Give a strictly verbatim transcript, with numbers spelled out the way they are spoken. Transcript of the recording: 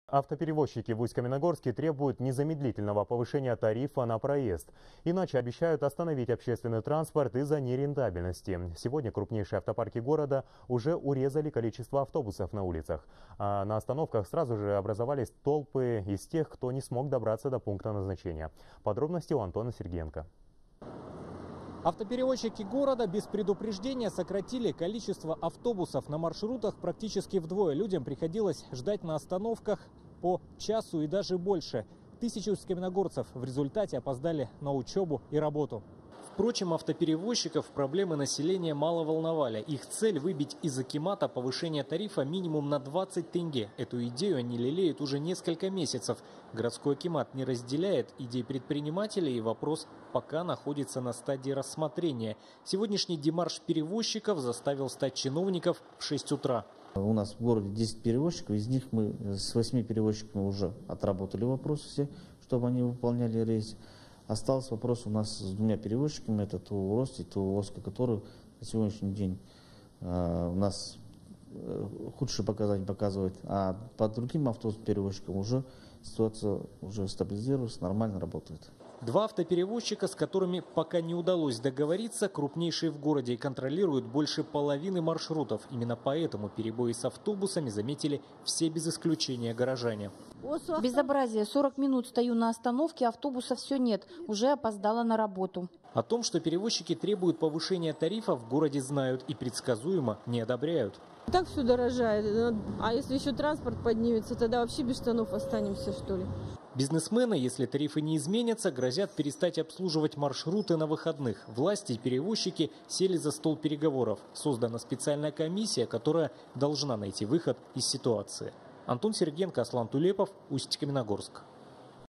Автоперевозчики в Усть-Каменогорске требуют незамедлительного повышения тарифа на проезд. Иначе обещают остановить общественный транспорт из-за нерентабельности. Сегодня крупнейшие автопарки города уже урезали количество автобусов на улицах. А на остановках сразу же образовались толпы из тех, кто не смог добраться до пункта назначения. Подробности у Антона Сергеенко. Автоперевозчики города без предупреждения сократили количество автобусов на маршрутах практически вдвое. Людям приходилось ждать на остановках по часу и даже больше. Тысячи усть-каменогорцев в результате опоздали на учебу и работу. Впрочем, автоперевозчиков проблемы населения мало волновали. Их цель – выбить из акимата повышение тарифа минимум на двадцать тенге. Эту идею они лелеют уже несколько месяцев. Городской акимат не разделяет идей предпринимателей, и вопрос пока находится на стадии рассмотрения. Сегодняшний демарш перевозчиков заставил стать чиновников в шесть утра. У нас в городе десять перевозчиков, из них мы с восьми перевозчиками уже отработали вопросы все, чтобы они выполняли рейс. Остался вопрос у нас с двумя перевозчиками, это ТУ-Рост и ТУ-Оска, которые на сегодняшний день э, у нас э, худшие показания показывают, а по другим автобусным перевозчикам уже ситуация уже стабилизировалась, нормально работает. Два автоперевозчика, с которыми пока не удалось договориться, крупнейшие в городе и контролируют больше половины маршрутов. Именно поэтому перебои с автобусами заметили все без исключения горожане. Безобразие. сорок минут стою на остановке, автобуса все нет. Уже опоздала на работу. О том, что перевозчики требуют повышения тарифа, в городе знают и предсказуемо не одобряют. Так все дорожает. А если еще транспорт поднимется, тогда вообще без штанов останемся, что ли? Бизнесмены, если тарифы не изменятся, грозят перестать обслуживать маршруты на выходных. Власти и перевозчики сели за стол переговоров. Создана специальная комиссия, которая должна найти выход из ситуации. Антон Сергеенко, Аслан Тулепов, Усть-Каменогорск.